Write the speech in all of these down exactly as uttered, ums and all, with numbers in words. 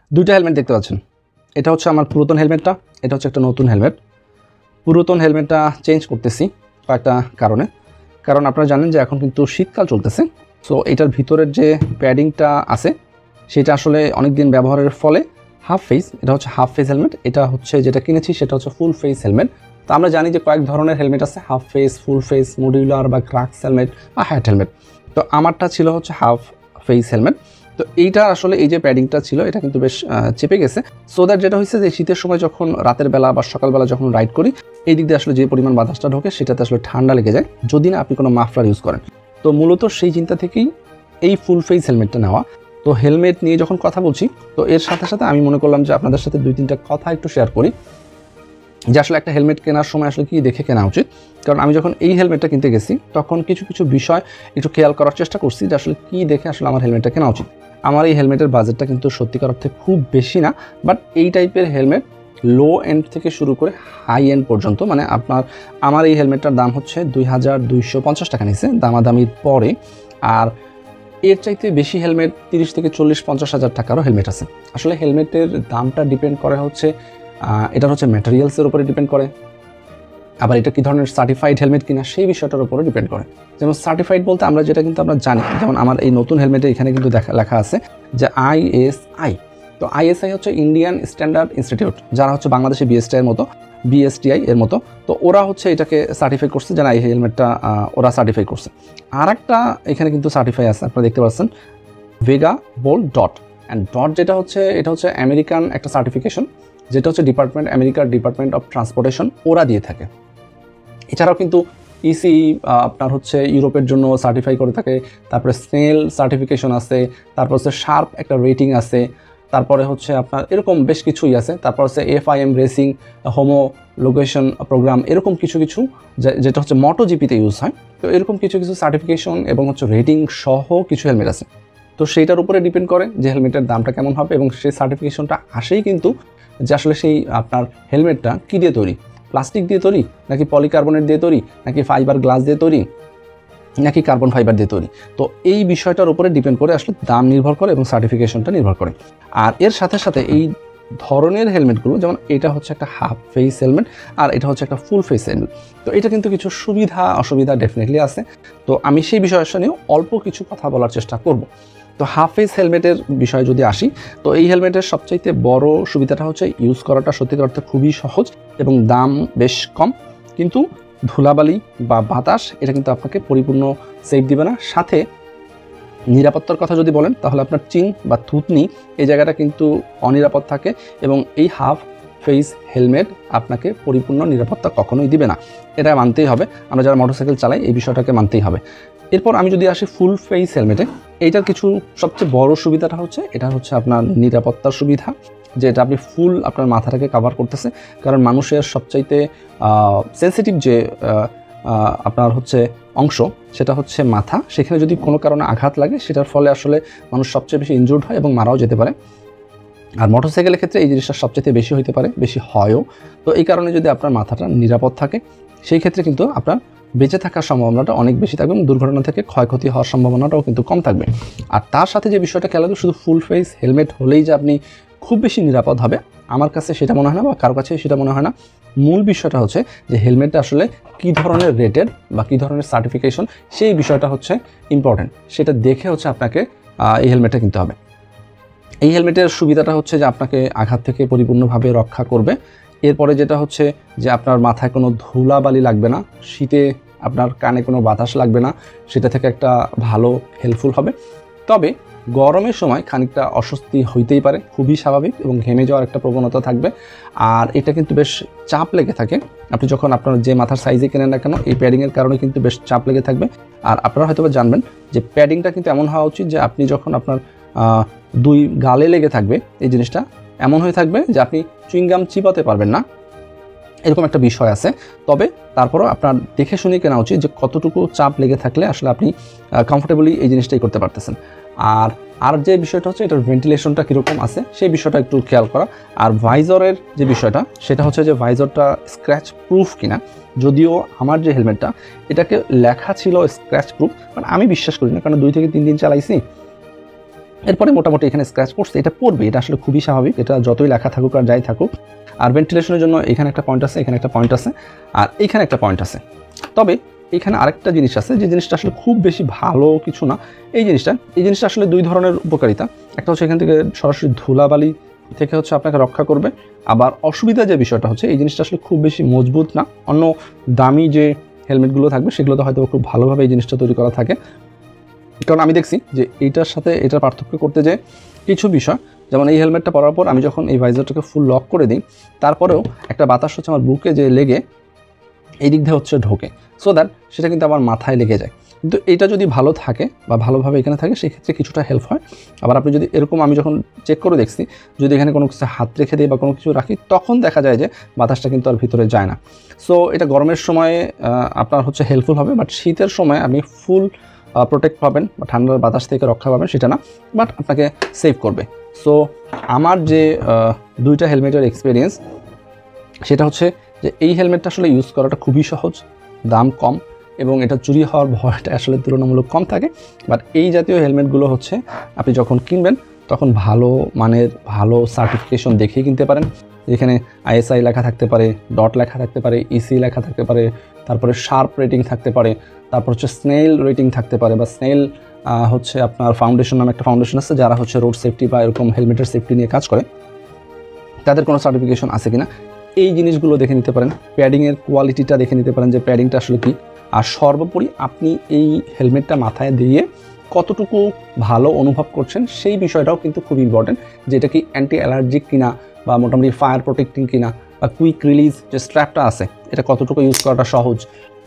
দুইটা হেলমেট দেখতে পাচ্ছেন। এটা হচ্ছে আমার পুরাতন হেলমেটটা, এটা হচ্ছে একটা নতুন হেলমেট। পুরাতন হেলমেটটা চেঞ্জ করতেছি কয়েকটা কারণে। কারণ আপনারা জানেন যে এখন কিন্তু শীতকাল চলতেছে, সো এটার ভিতরের যে প্যাডিংটা আছে সেটা আসলে অনেক দিন ব্যবহারের ফলে হাফ ফেস, এটা হচ্ছে হাফ ফেস হেলমেট। এটা হচ্ছে যেটা কিনেছি সেটা হচ্ছে ফুল ফেস হেলমেট। তো আমরা জানি যে কয়েক ধরনের হেলমেট আছে, half face, full face, modular বা ক্রাক্স হেলমেট বা হ্যাট হেলমেট। তো আমারটা ছিল হচ্ছে হাফ ফেস হেলমেট। তো এইটা আসলে এই যে প্যাডিংটা ছিল এটা কিন্তু বেশ চেপে গেছে। সো দ্যাট যেটা হয়েছে যে শীতের সময় যখন রাতের বেলা বা সকালবেলা যখন রাইড করি এই দিক দিয়ে আসলে যে পরিমাণ বাতাসটা ঢোকে সেটাতে আসলে ঠান্ডা লেগে যায় যদি না আপনি কোনো মাফলার ইউজ করেন। তো মূলত সেই চিন্তা থেকেই এই ফুল ফেস হেলমেটটা নেওয়া। তো হেলমেট নিয়ে যখন কথা বলছি তো এর সাথে সাথে আমি মনে করলাম যে আপনাদের সাথে দুই তিনটা কথা একটু শেয়ার করি যে আসলে একটা হেলমেট কেনার সময় আসলে কী দেখে কেনা উচিত। কারণ আমি যখন এই হেলমেটটা কিনতে গেছি তখন কিছু কিছু বিষয় একটু খেয়াল করার চেষ্টা করছি যে আসলে কী দেখে আসলে আমার হেলমেটটা কেনা উচিত। আমার এই হেলমেটের বাজেটটা কিন্তু সত্যিকার অর্থে খুব বেশি না, বাট এই টাইপের হেলমেট লো এন্ড থেকে শুরু করে হাই এন্ড পর্যন্ত, মানে আপনার আমার এই হেলমেটটার দাম হচ্ছে দুই হাজার দুইশো পঞ্চাশ টাকা নিচ্ছে দামাদামির পরে। আর এর চাইতে বেশি হেলমেট তিরিশ থেকে চল্লিশ পঞ্চাশ হাজার টাকারও হেলমেট আছে। আসলে হেলমেটের দামটা ডিপেন্ড করে হচ্ছে এটার হচ্ছে ম্যাটেরিয়ালসের উপরে ডিপেন্ড করে, আবার এটা কী ধরনের সার্টিফাইড হেলমেট কিনা সেই বিষয়টার উপরে ডিপেন্ড করে। যেমন সার্টিফাইড বলতে আমরা যেটা কিন্তু আমরা জানি, যেমন আমার এই নতুন হেলমেটে এখানে কিন্তু দেখা লেখা আছে যে আইএসআই। তো আইএসআই হচ্ছে ইন্ডিয়ান স্ট্যান্ডার্ড ইনস্টিটিউট, যারা হচ্ছে বাংলাদেশে বিএসটিআই এর মতো বিএসটিআই এর মতো। তো ওরা হচ্ছে এটাকে সার্টিফাই করছে, যেন এই হেলমেটটা ওরা সার্টিফাই করছে। আর একটা এখানে কিন্তু সার্টিফাই আছে, আপনারা দেখতে পাচ্ছেন Vega bold dot and dot, যেটা হচ্ছে এটা হচ্ছে আমেরিকান একটা সার্টিফিকেশন, যেটা হচ্ছে ডিপার্টমেন্ট আমেরিকার ডিপার্টমেন্ট অফ ট্রান্সপোর্টেশন ওরা দিয়ে থাকে। এছাড়াও কিন্তু ইসি আপনার হচ্ছে ইউরোপের জন্য সার্টিফাই করে থাকে, তারপরে স্নেল সার্টিফিকেশন আছে, তারপর হচ্ছে শার্প একটা রেটিং আছে, তারপরে হচ্ছে আপনার এরকম বেশ কিছুই আছে, তারপর হচ্ছে এফআইএম রেসিং হোমোলোগেশন প্রোগ্রাম, এরকম কিছু কিছু যেটা হচ্ছে মোটো জিপিতে ইউজ হয়। তো এরকম কিছু কিছু সার্টিফিকেশন এবং হচ্ছে রেটিং সহ কিছু হেলমেট আছে। তো সেইটার উপরে ডিপেন্ড করে যে হেলমেটের দামটা কেমন হবে, এবং সেই সার্টিফিকেশনটা আসেই কিন্তু যে আসলে সেই আপনার হেলমেটটা কী দিয়ে তৈরি, প্লাস্টিক দিয়ে তৈরি নাকি পলিকার্বনেট দিয়ে তৈরি নাকি ফাইবার গ্লাস দিয়ে তৈরি নাকি কার্বন ফাইবার দিয়ে তৈরি। তো এই বিষয়টার উপরে ডিপেন্ড করে আসলে দাম নির্ভর করে এবং সার্টিফিকেশনটা নির্ভর করে। আর এর সাথে সাথে এই ধরনের হেলমেটগুলো, যেমন এটা হচ্ছে একটা হাফ ফেস হেলমেট আর এটা হচ্ছে একটা ফুল ফেস হেলমেট, তো এটা কিন্তু কিছু সুবিধা অসুবিধা ডেফিনেটলি আছে। তো আমি সেই বিষয়টা নিয়েও অল্প কিছু কথা বলার চেষ্টা করব। তো হাফ ফেস হেলমেটের বিষয়ে যদি আসি, তো এই হেলমেটের সবচাইতে বড় সুবিধাটা হচ্ছে ইউজ করাটা সত্যিকার অর্থে খুবই সহজ এবং দাম বেশ কম, কিন্তু ধুলাবালি বা বাতাস এটা কিন্তু আপনাকে পরিপূর্ণ সেফ দিবে না। সাথে নিরাপত্তার কথা যদি বলেন তাহলে আপনার চিং বা থুতনি এই জায়গাটা কিন্তু অনিরাপদ থাকে, এবং এই হাফ ফেস হেলমেট আপনাকে পরিপূর্ণ নিরাপত্তা কখনোই দিবে না, এটা মানতেই হবে। আমরা যারা মোটরসাইকেল চালাই এই বিষয়টাকে মানতেই হবে। এরপর আমি যদি আসি ফুল ফেস হেলমেটে, এইটার কিছু সবচেয়ে বড় সুবিধাটা হচ্ছে এটা হচ্ছে আপনার নিরাপত্তার সুবিধা, যে এটা আপনি ফুল আপনার মাথাটাকে কভার করতেছে। কারণ মানুষের সবচাইতে সেন্সিটিভ যে আপনার হচ্ছে অংশ সেটা হচ্ছে মাথা, সেখানে যদি কোনো কারণে আঘাত লাগে সেটার ফলে আসলে মানুষ সবচেয়ে বেশি ইনজুর্ড হয় এবং মারাও যেতে পারে। আর মোটরসাইকেলের ক্ষেত্রে এই জিনিসটা সবচেয়ে বেশি হতে পারে, বেশি হয়ও। তো এই কারণে যদি আপনার মাথাটা নিরাপদ থাকে সেই ক্ষেত্রে কিন্তু আপনার বেঁচে থাকার সম্ভাবনাটা অনেক বেশি থাকবে এবং দুর্ঘটনা থেকে ক্ষয়ক্ষতি হওয়ার সম্ভাবনাটাও কিন্তু কম থাকবে। আর তার সাথে যে বিষয়টা খেয়াল রাখবে, শুধু ফুল ফেস হেলমেট হলেই যে আপনি খুব বেশি নিরাপদ হবে আমার কাছে সেটা মনে হয় না, বা কারো কাছে সেটা মনে হয় না। মূল বিষয়টা হচ্ছে যে হেলমেটটা আসলে কী ধরনের রেটেড বা কী ধরনের সার্টিফিকেশন সেই বিষয়টা হচ্ছে ইম্পর্টেন্ট, সেটা দেখে হচ্ছে আপনাকে এই হেলমেটটা কিনতে হবে। এই হেলমেটের সুবিধাটা হচ্ছে যে আপনাকে আঘাত থেকে পরিপূর্ণভাবে রক্ষা করবে। এরপরে যেটা হচ্ছে যে আপনার মাথায় কোনো ধুলাবালি লাগবে না, শীতে আপনার কানে কোনো বাতাস লাগবে না, সেটা থেকে একটা ভালো হেল্পফুল হবে। তবে গরমের সময় খানিকটা অস্বস্তি হইতেই পারে, খুবই স্বাভাবিক, এবং ঘেমে যাওয়ার একটা প্রবণতা থাকবে। আর এটা কিন্তু বেশ চাপ লেগে থাকে, আপনি যখন আপনার যে মাথার সাইজে কেনেন না কেন এই প্যাডিংয়ের কারণে কিন্তু বেশ চাপ লেগে থাকবে। আর আপনারা হয়তো জানবেন যে প্যাডিংটা কিন্তু এমন হওয়া উচিত যে আপনি যখন আপনার দুই গালে লেগে থাকবে এই জিনিসটা এমন হয়ে থাকবে যে আপনি চুইংগাম চিবাতে পারবেন না, এরকম একটা বিষয় আছে। তবে তারপরও আপনার দেখে শুনে কেনা উচিত যে কতটুকু চাপ লেগে থাকলে আসলে আপনি কমফোর্টেবলি এই জিনিসটাই করতে পারতেছেন। আর আর যে বিষয়টা হচ্ছে এটার ভেন্টিলেশনটা কীরকম আছে সেই বিষয়টা একটু খেয়াল করা। আর ভাইজরের যে বিষয়টা সেটা হচ্ছে যে ভাইজরটা স্ক্র্যাচ প্রুফ কিনা। যদিও আমার যে হেলমেটটা এটাকে লেখা ছিল স্ক্র্যাচ প্রুফ, মানে আমি বিশ্বাস করি না, কারণ দুই থেকে তিন দিন চালাইছি, এরপরে মোটামুটি এখানে স্ক্র্যাচ পড়ছে, এটা পড়বে, এটা আসলে খুবই স্বাভাবিক, এটা যতই লেখা থাকুক আর যাই থাকুক। আর ভেন্টিলেশনের জন্য এখানে একটা পয়েন্ট আছে, এখানে একটা পয়েন্ট আছে, আর এখানে একটা পয়েন্ট আছে। তবে এখানে আরেকটা জিনিস আছে, যে জিনিসটা আসলে খুব বেশি ভালো কিছু না। এই জিনিসটা এই জিনিসটা আসলে দুই ধরনের উপকারিতা। একটা হচ্ছে এখান থেকে সরাসরি ধুলাবালি থেকে হচ্ছে আপনাকে রক্ষা করবে। আবার অসুবিধা যে বিষয়টা হচ্ছে, এই জিনিসটা আসলে খুব বেশি মজবুত না। অন্য দামি যে হেলমেটগুলো থাকবে সেগুলোতে হয়তো খুব ভালোভাবে এই জিনিসটা তৈরি করা থাকে। কারণ আমি দেখছি যে এইটার সাথে এটার পার্থক্য করতে যে কিছু বিষয়, যেমন এই হেলমেটটা পরার পর আমি যখন এই ভাইজারটাকে ফুল লক করে দিই, তারপরেও একটা বাতাস হচ্ছে আমার বুকে যে লেগে এই দিক দিয়ে হচ্ছে ঢোকে, সো দ্যাট সেটা কিন্তু আমার মাথায় লেগে যায়। কিন্তু এটা যদি ভালো থাকে বা ভালোভাবে এখানে থাকে, সেক্ষেত্রে কিছুটা হেল্প হয়। আবার আপনি যদি এরকম, আমি যখন চেক করে দেখছি, যদি এখানে কোনো কিছু হাত রেখে দিই বা কোনো কিছু রাখি, তখন দেখা যায় যে বাতাসটা কিন্তু আর ভিতরে যায় না। সো এটা গরমের সময় আপনার হচ্ছে হেল্পফুল হবে, বাট শীতের সময় আপনি ফুল প্রোটেক্ট পাবেন বা ঠান্ডার বাতাস থেকে রক্ষা পাবেন সেটা না, বাট আপনাকে সেভ করবে। সো আমার যে দুইটা হেলমেটের এক্সপিরিয়েন্স, সেটা হচ্ছে যে এই হেলমেটটা আসলে ইউজ করাটা খুবই সহজ, দাম কম, এবং এটা চুরি হওয়ার ভয়টা আসলে তুলনামূলক কম থাকে। বাট এই জাতীয় হেলমেটগুলো হচ্ছে আপনি যখন কিনবেন তখন ভালো মানের ভালো সার্টিফিকেশন দেখেই কিনতে পারেন। যেখানে আইএসআই লেখা থাকতে পারে, ডট লেখা থাকতে পারে, ইসি লেখা থাকতে পারে, তারপরে শার্প রেটিং থাকতে পারে, তারপর হচ্ছে স্নেল রেটিং থাকতে পারে, বা স্নেল হচ্ছে আপনার ফাউন্ডেশন নামে একটা ফাউন্ডেশন আছে যারা হচ্ছে রোড সেফটি বা এরকম হেলমেটের সেফটি নিয়ে কাজ করে, তাদের কোনো সার্টিফিকেশন আছে কিনা এই জিনিসগুলো দেখে নিতে পারেন। প্যাডিংয়ের কোয়ালিটিটা দেখে নিতে পারেন যে প্যাডিংটা আসলে কী। আর সর্বোপরি আপনি এই হেলমেটটা মাথায় দিয়ে কতটুকু ভালো অনুভব করছেন সেই বিষয়টাও কিন্তু খুব ইম্পর্টেন্ট, যে এটা কি অ্যান্টি অ্যালার্জিক কিনা, বা মোটামুটি ফায়ার প্রোটেক্টিং কিনা, বা কুইক রিলিজ যে স্ট্র্যাপটা আছে এটা কতটুকু ইউজ করাটা সহজ,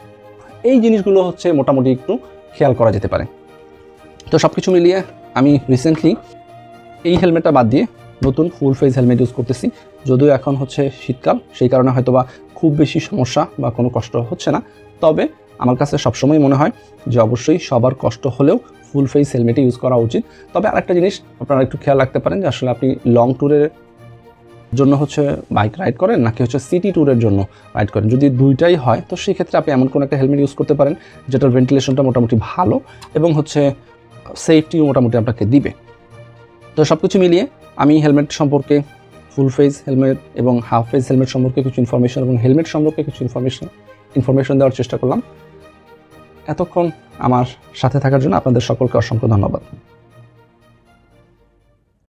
এই জিনিসগুলো হচ্ছে মোটামুটি একটু খেয়াল করা যেতে পারে। তো সব কিছু মিলিয়ে আমি রিসেন্টলি এই হেলমেটটা বাদ দিয়ে নতুন ফুল ফেস হেলমেট ইউজ করতেছি। যদিও এখন হচ্ছে শীতকাল, সেই কারণে হয়তো বা খুব বেশি সমস্যা বা কোনো কষ্ট হচ্ছে না। তবে আমার কাছে সবসময় মনে হয় যে অবশ্যই সবার কষ্ট হলেও ফুল ফেস হেলমেটই ইউজ করা উচিত। তবে আরেকটা জিনিস আপনারা একটু খেয়াল রাখতে পারেন যে আসলে আপনি লং ট্যুরের জন্য হচ্ছে বাইক রাইড করেন নাকি হচ্ছে সিটি ট্যুরের জন্য রাইড করেন। যদি দুইটাই হয় তো সেই ক্ষেত্রে আপনি এমন কোনো একটা হেলমেট ইউজ করতে পারেন যেটার ভেন্টিলেশনটা মোটামুটি ভালো এবং হচ্ছে সেফটিও মোটামুটি আপনাকে দিবে। তো সব কিছু মিলিয়ে আমি হেলমেট সম্পর্কে, ফুল ফেস হেলমেট এবং হাফ ফেস হেলমেট সম্পর্কে কিছু ইনফরমেশন এবং হেলমেট সম্পর্কে কিছু ইনফরমেশন ইনফরমেশন দেওয়ার চেষ্টা করলাম। এতক্ষণ আমার সাথে থাকার জন্য আপনাদের সকলকে অসংখ্য ধন্যবাদ।